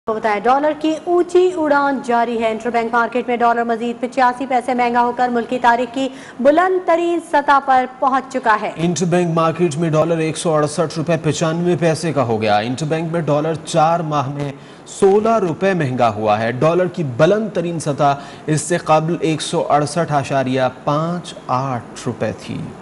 को बताया डॉलर की ऊंची उड़ान जारी है। इंटरबैंक मार्केट में डॉलर मजीद 85 पैसे महंगा होकर मुल्क की तारीख की बुलंद तरीन सतह पर पहुंच चुका है। इंटरबैंक मार्केट में डॉलर 168 रुपए 95 पैसे का हो गया। इंटरबैंक में डॉलर 4 माह में 16 रुपए महंगा हुआ है। डॉलर की बुलंद तरीन सतह इससे कबल 168.58 रुपए थी।